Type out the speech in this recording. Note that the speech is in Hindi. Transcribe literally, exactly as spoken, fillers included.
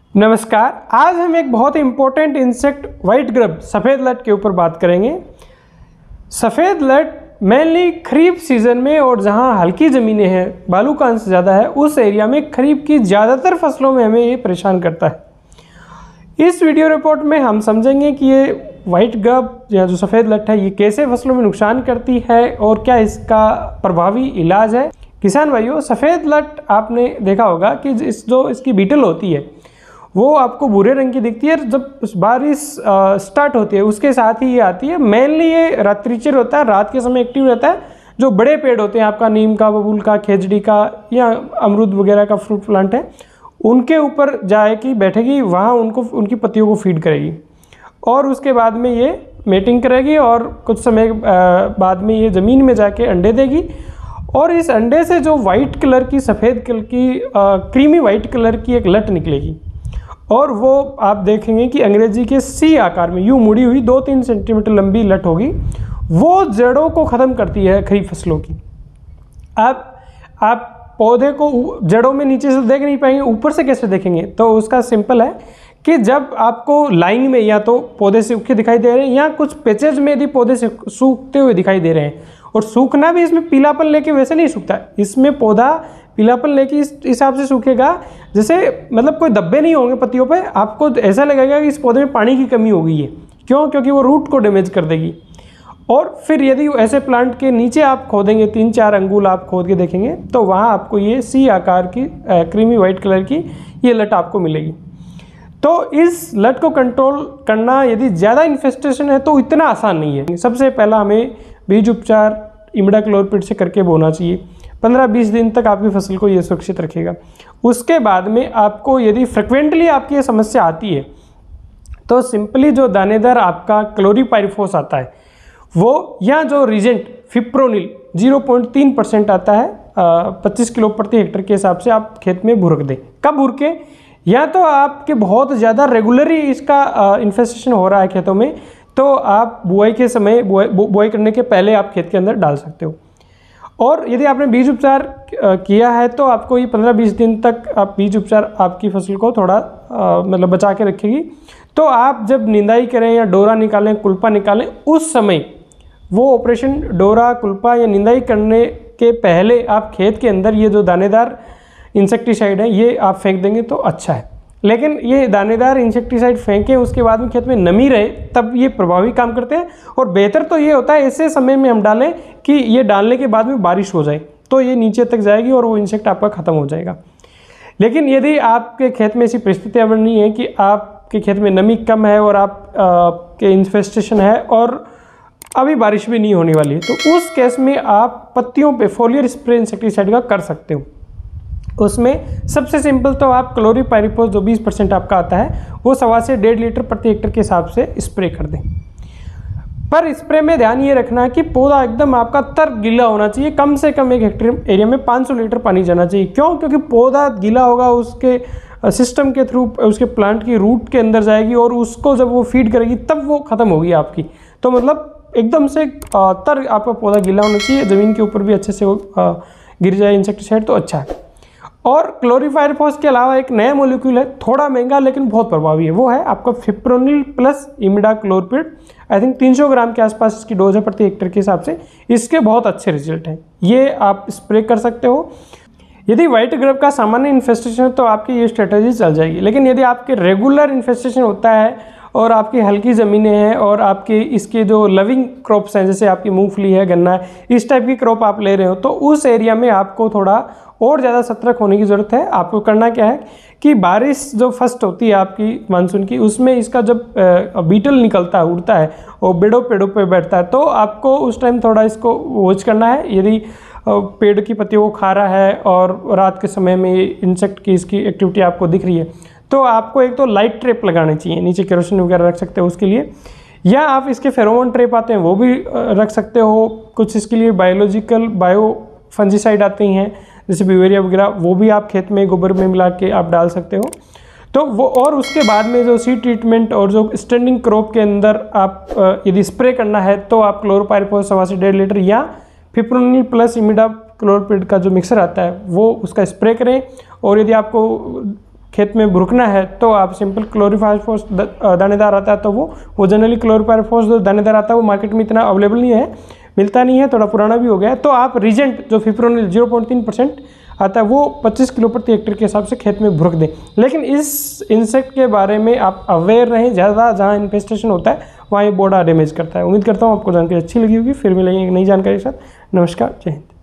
नमस्कार। आज हम एक बहुत ही इम्पोर्टेंट इंसेक्ट वाइट ग्रब सफ़ेद लट के ऊपर बात करेंगे। सफ़ेद लट मेनली खरीफ सीज़न में और जहां हल्की ज़मीनें हैं, बालू का अंश ज़्यादा है, उस एरिया में खरीफ की ज़्यादातर फसलों में हमें ये परेशान करता है। इस वीडियो रिपोर्ट में हम समझेंगे कि ये वाइट ग्रब या जो सफ़ेद लट है ये कैसे फसलों में नुकसान करती है और क्या इसका प्रभावी इलाज है। किसान भाइयों, सफ़ेद लट आपने देखा होगा कि इस जो इसकी बीटल होती है वो आपको भूरे रंग की दिखती है। जब बारिश स्टार्ट होती है उसके साथ ही ये आती है। मेनली ये रात्रिचर होता है, रात के समय एक्टिव रहता है। जो बड़े पेड़ होते हैं आपका नीम का, बबूल का, खेजड़ी का या अमरूद वगैरह का फ्रूट प्लांट है, उनके ऊपर जाएगी, बैठेगी, वहाँ उनको उनकी पत्तियों को फीड करेगी और उसके बाद में ये मेटिंग करेगी और कुछ समय बाद में ये ज़मीन में जाके अंडे देगी और इस अंडे से जो वाइट कलर की, सफ़ेद कलर की, क्रीमी वाइट कलर की एक लट निकलेगी और वो आप देखेंगे कि अंग्रेजी के सी आकार में यूँ मुड़ी हुई दो तीन सेंटीमीटर लंबी लट होगी। वो जड़ों को ख़त्म करती है खरीफ फसलों की। आप आप पौधे को जड़ों में नीचे से देख नहीं पाएंगे, ऊपर से कैसे देखेंगे? तो उसका सिंपल है कि जब आपको लाइन में या तो पौधे सूखे दिखाई दे रहे हैं या कुछ पैचेज में यदि पौधे सूखते हुए दिखाई दे रहे हैं, और सूखना भी इसमें पीलापन लेके वैसे नहीं सूखता, इसमें पौधा पीलापन लेके इस हिसाब से सूखेगा जैसे मतलब कोई धब्बे नहीं होंगे पत्तियों पे। आपको ऐसा लगेगा कि इस पौधे में पानी की कमी हो गई है। क्यों? क्योंकि वो रूट को डैमेज कर देगी। और फिर यदि ऐसे प्लांट के नीचे आप खोदेंगे, तीन चार अंगुल आप खोद के देखेंगे, तो वहाँ आपको ये सी आकार की क्रीमी वाइट कलर की ये लट आपको मिलेगी। तो इस लट को कंट्रोल करना यदि ज़्यादा इन्फेस्टेशन है तो इतना आसान नहीं है। सबसे पहला हमें बीज उपचार इमिडाक्लोपरिड से करके बोना चाहिए। पंद्रह बीस दिन तक आपकी फसल को ये सुरक्षित रखेगा। उसके बाद में आपको यदि फ्रिक्वेंटली आपकी ये समस्या आती है तो सिंपली जो दानेदार आपका क्लोरीपाइरिफॉस आता है वो, या जो रीजेंट फिप्रोनिल ज़ीरो पॉइंट तीन परसेंट आता है पच्चीस किलो प्रति हेक्टर के हिसाब से आप खेत में भुरक दें। कब भुरके? या तो आपके बहुत ज़्यादा रेगुलरली इसका इन्फेस्टेशन हो रहा है खेतों में, तो आप बुआई के समय, बुआई बुआई करने के पहले आप खेत के अंदर डाल सकते हो। और यदि आपने बीज उपचार किया है तो आपको ये पंद्रह बीस दिन तक आप बीज उपचार आपकी फसल को थोड़ा आ, मतलब बचा के रखेगी। तो आप जब निंदाई करें या डोरा निकालें, कुल्पा निकालें, उस समय वो ऑपरेशन डोरा, कुल्पा या निंदाई करने के पहले आप खेत के अंदर ये जो दानेदार इंसेक्टिसाइड है ये आप फेंक देंगे तो अच्छा है। लेकिन ये दानेदार इंसेक्टिसाइड फेंकें उसके बाद में खेत में नमी रहे तब ये प्रभावी काम करते हैं। और बेहतर तो ये होता है ऐसे समय में हम डालें कि ये डालने के बाद में बारिश हो जाए तो ये नीचे तक जाएगी और वो इंसेक्ट आपका ख़त्म हो जाएगा। लेकिन यदि आपके खेत में ऐसी परिस्थितियाँ बनी है कि आपके खेत में नमी कम है और आप के इन्फेस्टेशन है और अभी बारिश भी नहीं होने वाली है, तो उस केस में आप पत्तियों पे फोलियर स्प्रे इंसेक्टिसाइड का कर सकते हो। उसमें सबसे सिंपल तो आप क्लोरीपाइरिफॉस जो बीस परसेंट आपका आता है वो सवा से डेढ़ लीटर प्रति हेक्टर के हिसाब से स्प्रे कर दें। पर स्प्रे में ध्यान ये रखना है कि पौधा एकदम आपका तर गीला होना चाहिए। कम से कम एक हेक्टर एरिया में पाँच सौ लीटर पानी जाना चाहिए। क्यों? क्योंकि पौधा गीला होगा, उसके सिस्टम के थ्रू उसके प्लांट की रूट के अंदर जाएगी और उसको जब वो फीड करेगी तब वो ख़त्म होगी आपकी। तो मतलब एकदम से तर आपका पौधा गीला होना चाहिए, ज़मीन के ऊपर भी अच्छे से वो गिर जाए इंसेक्टिसाइड तो अच्छा है। और क्लोरीपाइरिफॉस के अलावा एक नया मॉलिक्यूल है, थोड़ा महंगा लेकिन बहुत प्रभावी है, वो है आपका fipronil plus imidacloprid. I think तीन सौ ग्राम के आसपास इसकी डोज है प्रति हेक्टर के हिसाब से। इसके बहुत अच्छे रिजल्ट हैं, ये आप स्प्रे कर सकते हो। यदि वाइट ग्रब का सामान्य इन्फेस्टेशन है तो आपकी ये स्ट्रेटजी चल जाएगी। लेकिन यदि आपके रेगुलर इन्फेस्टेशन होता है और आपकी हल्की ज़मीनें हैं और आपके इसके जो लविंग क्रॉप्स हैं, जैसे आपकी मूंगफली है, गन्ना है, इस टाइप की क्रॉप आप ले रहे हो, तो उस एरिया में आपको थोड़ा और ज़्यादा सतर्क होने की ज़रूरत है। आपको करना क्या है कि बारिश जो फर्स्ट होती है आपकी मानसून की, उसमें इसका जब बीटल निकलता है, उड़ता है और पेड़ों पेड़ों पे बैठता है, तो आपको उस टाइम थोड़ा इसको वॉच करना है। यदि पेड़ की पत्तियों को खा रहा है और रात के समय में इंसेक्ट की इसकी एक्टिविटी आपको दिख रही है, तो आपको एक तो लाइट ट्रैप लगाने चाहिए, नीचे केरोसिन वगैरह रख सकते हो उसके लिए, या आप इसके फेरोमोन ट्रैप आते हैं वो भी रख सकते हो। कुछ इसके लिए बायोलॉजिकल बायो फंजीसाइड आती हैं जैसे ब्यूवेरिया वगैरह, वो भी आप खेत में गोबर में मिला के आप डाल सकते हो। तो वो, और उसके बाद में जो सीड ट्रीटमेंट और जो स्टैंडिंग क्रॉप के अंदर आप यदि स्प्रे करना है तो आप क्लोरोपाइरिफॉस सवा से डेढ़ लीटर या फिप्रोनिल प्लस इमिडाक्लोपरिड का जो मिक्सर आता है वो उसका स्प्रे करें। और यदि आपको खेत में भुरकना है तो आप सिंपल क्लोरीफायरफॉस दानेदार आता है तो वो वो जनरली क्लोरीफायरफॉस जो दानेदार आता है वो मार्केट में इतना अवेलेबल नहीं है, मिलता नहीं है, थोड़ा पुराना भी हो गया है। तो आप रीजेंट जो फिप्रोनिल जीरो पॉइंट तीन परसेंट आता है वो पच्चीस किलो प्रति हेक्टेयर के हिसाब से खेत में भुरक दें। लेकिन इस इंसेक्ट के बारे में आप अवेयर रहें, ज़्यादा जहाँ इन्फेस्टेशन होता है वहाँ ये बड़ा डैमेज करता है। उम्मीद करता हूँ आपको जानकारी अच्छी लगी होगी। फिर मिलेंगे एक नई जानकारी के साथ। नमस्कार, जय हिंद।